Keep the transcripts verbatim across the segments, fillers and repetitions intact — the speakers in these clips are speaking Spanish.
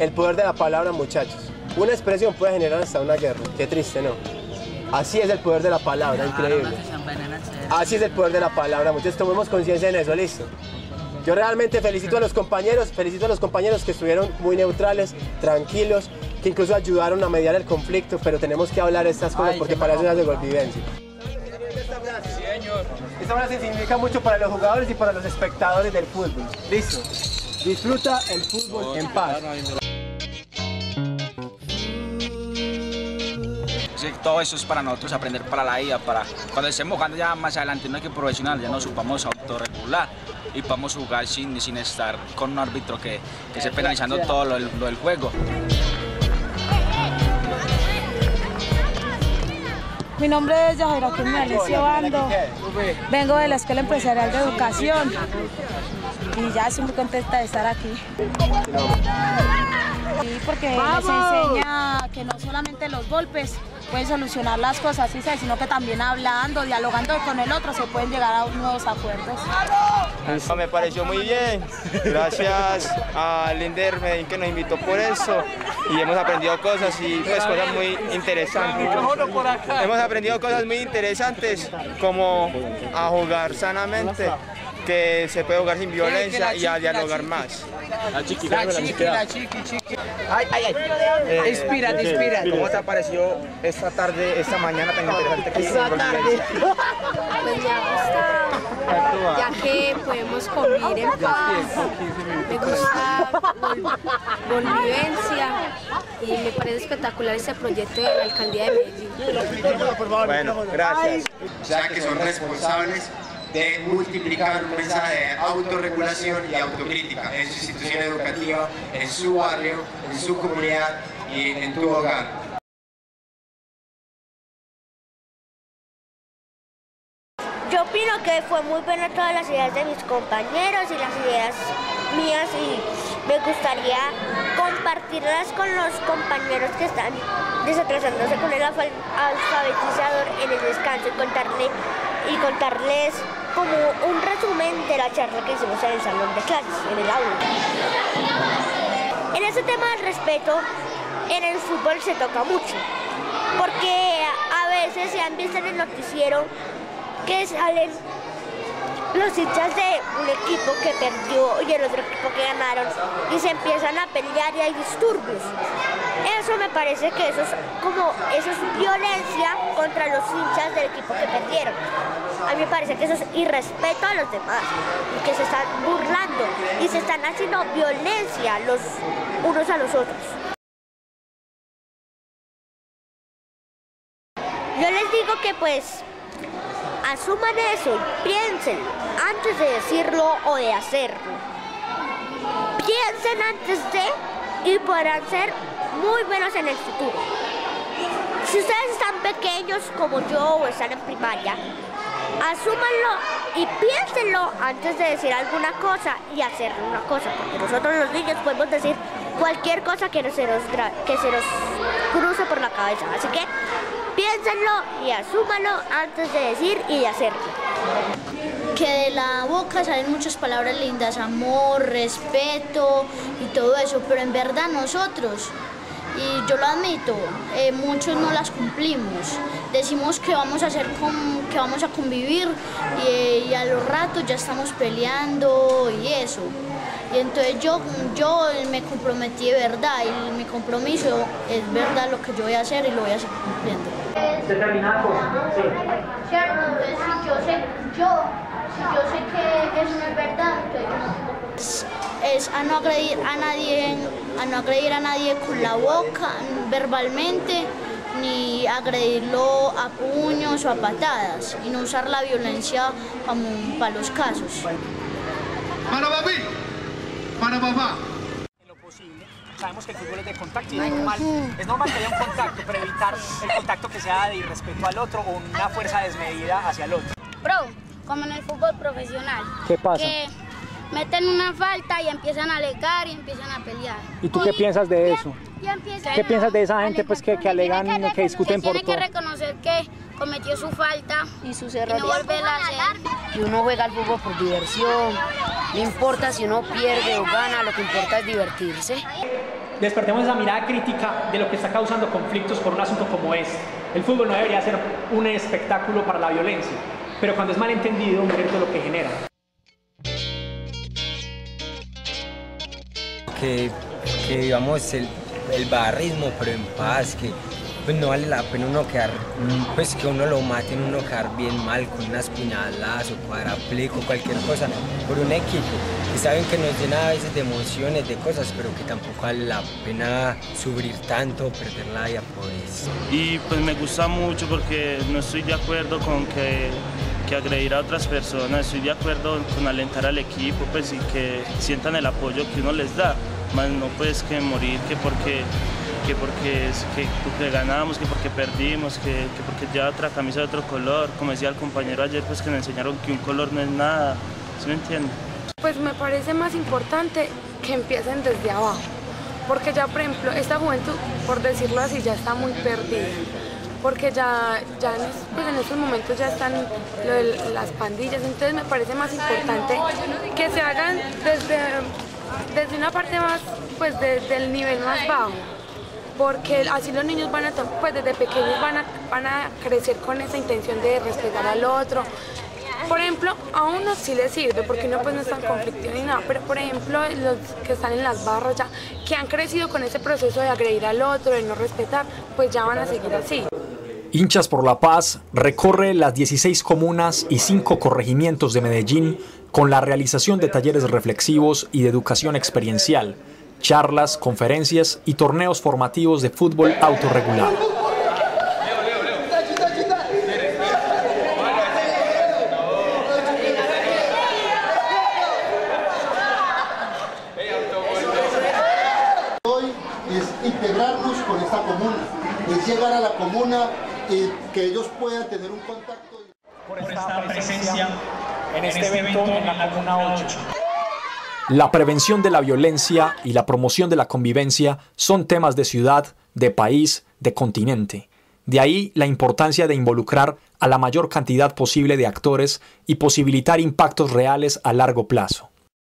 el poder de la palabra, muchachos. Una expresión puede generar hasta una guerra. Qué triste, ¿no? Así es el poder de la palabra, increíble. Así es el poder de la palabra, muchachos, tomemos conciencia en eso, listo. Yo realmente felicito a los compañeros, felicito a los compañeros que estuvieron muy neutrales, tranquilos, que incluso ayudaron a mediar el conflicto, pero tenemos que hablar de estas cosas porque para eso es de Golvivencia. Sí, señor. Esta frase significa mucho para los jugadores y para los espectadores del fútbol. Listo. Disfruta el fútbol en paz. Todo eso es para nosotros aprender para la vida, para cuando estemos jugando ya más adelante, no hay que profesional, ya nos supamos autorregular y podamos jugar sin, sin estar con un árbitro que, que esté penalizando todo lo, lo del juego. Mi nombre es Yajaira Alicia Bando, vengo de la Escuela Empresarial de Educación y ya estoy muy contenta de estar aquí. Sí, porque nos enseña que no solamente los golpes pueden solucionar las cosas, ¿sí? Sino que también hablando, dialogando con el otro se pueden llegar a nuevos acuerdos. Me pareció muy bien, gracias a Linder Medellín que nos invitó por eso y hemos aprendido cosas y pues cosas muy interesantes. Hemos aprendido cosas muy interesantes como a jugar sanamente, que se puede jugar sin violencia y a dialogar más. La chiqui, la chiqui, la chiqui, chiqui. Ay, ay, ay. Eh, inspírate, inspírate. ¿Cómo te pareció esta tarde, esta mañana tan interesante que esta tarde? Pues me ha gustado, ya que podemos convivir en paz. Me gusta Golvivencia y me parece espectacular este proyecto de la Alcaldía de Medellín. Bueno, gracias. O sea que son responsables de multiplicar un mensaje de autorregulación y autocrítica en su institución educativa, en su barrio, en su comunidad y en tu hogar. Yo opino que fue muy buena todas las ideas de mis compañeros y las ideas mías y me gustaría compartirlas con los compañeros que están desatrasándose con el alfabetizador en el descanso y contarle y contarles como un resumen de la charla que hicimos en el salón de clases, en el aula. En ese tema del respeto, en el fútbol se toca mucho, porque a veces se han visto en el noticiero que salen los hinchas de un equipo que perdió y el otro equipo que ganaron y se empiezan a pelear y hay disturbios. Eso me parece que eso es como eso es violencia contra los hinchas del equipo que perdieron. A mí me parece que eso es irrespeto a los demás y que se están burlando y se están haciendo violencia los unos a los otros. Yo les digo que pues asuman eso y piensen antes de decirlo o de hacerlo. Piensen antes de y podrán ser muy buenos en el futuro. Si ustedes están pequeños como yo o están en primaria, asúmanlo y piénsenlo antes de decir alguna cosa y hacer una cosa, porque nosotros los niños podemos decir cualquier cosa que, no se, nos que se nos cruce por la cabeza. Así que piénsenlo y asúmanlo antes de decir y de hacerlo. Que de la boca salen muchas palabras lindas, amor, respeto y todo eso, pero en verdad nosotros, y yo lo admito, eh, muchos no las cumplimos. Decimos que vamos a hacer con, que vamos a convivir y, y a los ratos ya estamos peleando y eso. Y entonces yo, yo me comprometí de verdad y mi compromiso es verdad lo que yo voy a hacer y lo voy a seguir cumpliendo. ¿Se termina con? Sí. Cierto, entonces si yo sé, yo, si yo sé que eso no es verdad, entonces yo no tengo por qué. Es a no agredir a nadie, a no agredir a nadie con la boca, verbalmente, ni agredirlo a puños o a patadas, y no usar la violencia como para los casos. Para papi, para papá. En lo posible, sabemos que el fútbol es de contacto y es normal, es normal que haya un contacto, pero evitar el contacto que sea de irrespeto al otro o una fuerza desmedida hacia el otro. Bro, como en el fútbol profesional. ¿Qué pasa? Que meten una falta y empiezan a alegar y empiezan a pelear. ¿Y tú qué piensas de eso? ¿Qué piensas de esa gente pues, que, que alegan, que, que discuten por todo? Tiene que reconocer que cometió su falta y sus errores. Y no volverla a hacer. Y uno juega al fútbol por diversión, no importa si uno pierde o gana, lo que importa es divertirse. despertemos esa mirada crítica de lo que está causando conflictos por un asunto como este. El fútbol no debería ser un espectáculo para la violencia, pero cuando es malentendido, miren todo lo que genera. Que, que vivamos el, el barrismo, pero en paz, que pues no vale la pena uno quedar, pues que uno lo maten, uno quedar bien mal con unas puñaladas o cuadraplico, cualquier cosa, por un equipo. Y saben que nos llena a veces de emociones, de cosas, pero que tampoco vale la pena sufrir tanto, perder la vida por eso. Y pues me gusta mucho porque no estoy de acuerdo con que, que agredir a otras personas, estoy de acuerdo con alentar al equipo, pues y que sientan el apoyo que uno les da, más no pues que morir, que porque... que porque, que porque ganamos, que porque perdimos, que, que porque lleva otra camisa de otro color, como decía el compañero ayer, pues que me enseñaron que un color no es nada, ¿sí me entienden? Pues me parece más importante que empiecen desde abajo, porque ya por ejemplo esta juventud, por decirlo así, ya está muy perdida, porque ya, ya en, pues en estos momentos ya están lo de las pandillas, entonces me parece más importante que se hagan desde, desde una parte más, pues desde el nivel más bajo, porque así los niños van a, pues desde pequeños van a, van a crecer con esa intención de respetar al otro. Por ejemplo, a uno sí les sirve porque uno pues no está en conflicto ni nada, pero por ejemplo los que están en las barras ya, que han crecido con ese proceso de agredir al otro, de no respetar, pues ya van a seguir así. Hinchas por la Paz recorre las dieciséis comunas y cinco corregimientos de Medellín con la realización de talleres reflexivos y de educación experiencial, charlas, conferencias y torneos formativos de fútbol autorregulado. Hoy es integrarnos con esta comuna, es llegar a la comuna y que ellos puedan tener un contacto. Por esta presencia en este evento en la Comuna ocho. La prevención de la violencia y la promoción de la convivencia son temas de ciudad, de país, de continente. De ahí la importancia de involucrar a la mayor cantidad posible de actores y posibilitar impactos reales a largo plazo.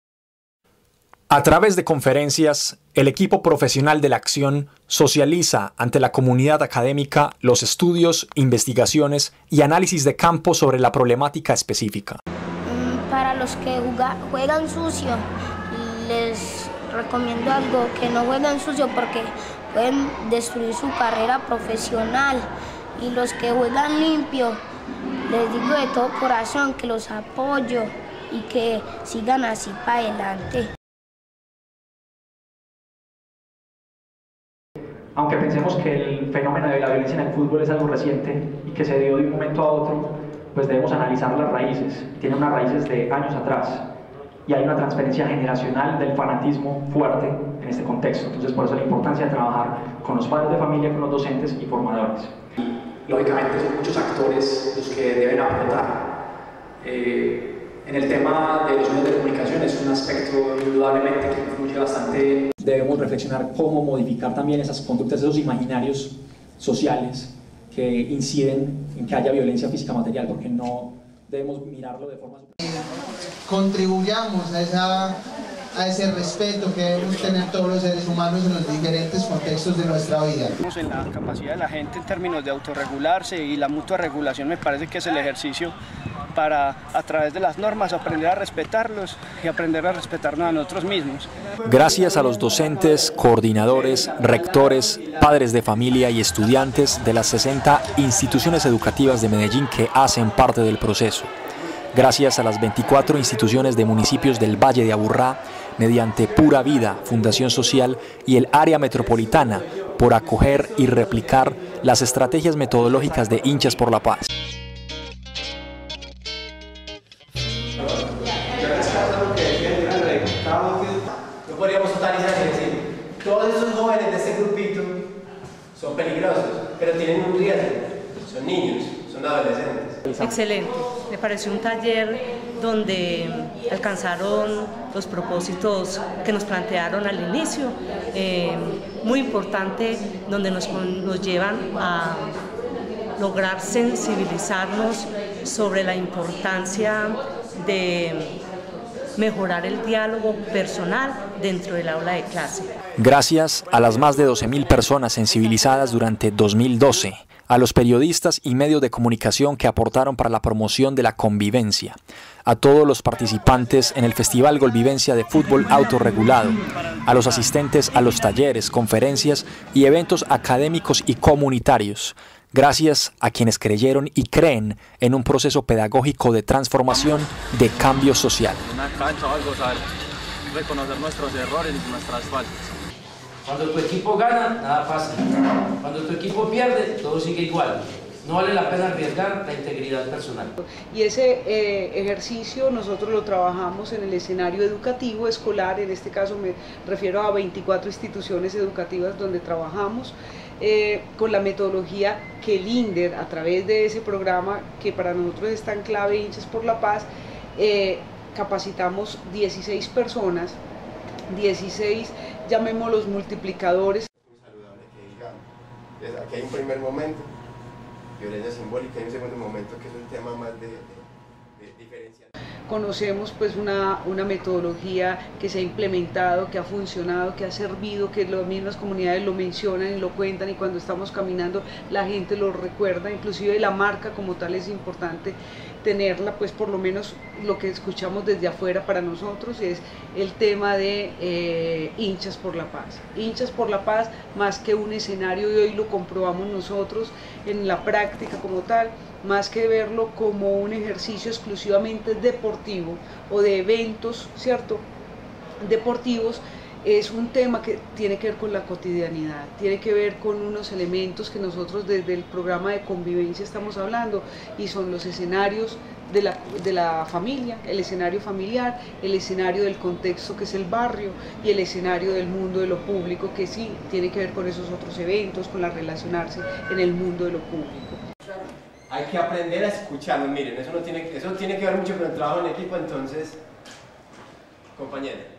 A través de conferencias, el equipo profesional de la acción socializa ante la comunidad académica los estudios, investigaciones y análisis de campo sobre la problemática específica. Para los que juegan sucio, les recomiendo algo, que no jueguen sucio porque pueden destruir su carrera profesional. Y los que juegan limpio, les digo de todo corazón que los apoyo y que sigan así para adelante. Aunque pensemos que el fenómeno de la violencia en el fútbol es algo reciente y que se dio de un momento a otro, pues debemos analizar las raíces. Tiene unas raíces de años atrás y hay una transferencia generacional del fanatismo fuerte en este contexto. Entonces, por eso la importancia de trabajar con los padres de familia, con los docentes y formadores. Y, lógicamente son muchos actores los que deben aportar. Eh, en el tema de los medios de comunicación es un aspecto indudablemente que influye bastante. Debemos reflexionar cómo modificar también esas conductas, esos imaginarios sociales que inciden en que haya violencia física material, porque no debemos mirarlo de forma... Contribuyamos a, esa, a ese respeto que debemos tener todos los seres humanos en los diferentes contextos de nuestra vida. En la capacidad de la gente en términos de autorregularse, y la mutua regulación me parece que es el ejercicio para, a través de las normas, aprender a respetarlos y aprender a respetarnos a nosotros mismos. Gracias a los docentes, coordinadores, rectores, padres de familia y estudiantes de las sesenta instituciones educativas de Medellín que hacen parte del proceso. Gracias a las veinticuatro instituciones de municipios del Valle de Aburrá, mediante Pura Vida, Fundación Social y el área metropolitana, por acoger y replicar las estrategias metodológicas de Hinchas por la Paz. No podríamos totalizar y decir, todos esos jóvenes de este grupito son peligrosos, pero tienen un riesgo, son niños, son adolescentes. Excelente, me pareció un taller donde alcanzaron los propósitos que nos plantearon al inicio, eh, muy importante, donde nos, nos llevan a lograr sensibilizarnos sobre la importancia de mejorar el diálogo personal dentro del aula de clase. Gracias a las más de doce mil personas sensibilizadas durante dos mil doce, a los periodistas y medios de comunicación que aportaron para la promoción de la convivencia, a todos los participantes en el Festival Golvivencia de Fútbol Autorregulado, a los asistentes a los talleres, conferencias y eventos académicos y comunitarios. Gracias a quienes creyeron y creen en un proceso pedagógico de transformación, de cambio social. Una cancha o algo, saber reconocer nuestros errores y nuestras faltas. Cuando tu equipo gana, nada pasa. Cuando tu equipo pierde, todo sigue igual. No vale la pena arriesgar la integridad personal. Y ese eh, ejercicio nosotros lo trabajamos en el escenario educativo escolar, en este caso me refiero a veinticuatro instituciones educativas donde trabajamos, eh, con la metodología que el INDER, a través de ese programa que para nosotros es tan clave, Hinchas por la Paz, eh, capacitamos dieciséis personas, dieciséis, llamémoslos multiplicadores. Saludable que digamos. Aquí hay un primer momento, violencia simbólica, y un segundo momento que es un tema más de, de, de diferencia. Conocemos pues una, una metodología que se ha implementado, que ha funcionado, que ha servido, que las mismas comunidades lo mencionan y lo cuentan, y cuando estamos caminando la gente lo recuerda, inclusive la marca como tal es importante tenerla, pues por lo menos lo que escuchamos desde afuera para nosotros es el tema de eh, Hinchas por la Paz. Hinchas por la Paz, más que un escenario, y hoy lo comprobamos nosotros en la práctica como tal, más que verlo como un ejercicio exclusivamente deportivo o de eventos, ¿cierto?, deportivos, es un tema que tiene que ver con la cotidianidad, tiene que ver con unos elementos que nosotros desde el programa de convivencia estamos hablando, y son los escenarios de la, de la familia, el escenario familiar, el escenario del contexto que es el barrio, y el escenario del mundo de lo público, que sí tiene que ver con esos otros eventos, con la relacionarse en el mundo de lo público. Hay que aprender a escucharnos, miren, eso, no tiene, eso tiene que ver mucho con el trabajo en equipo, entonces, compañeros.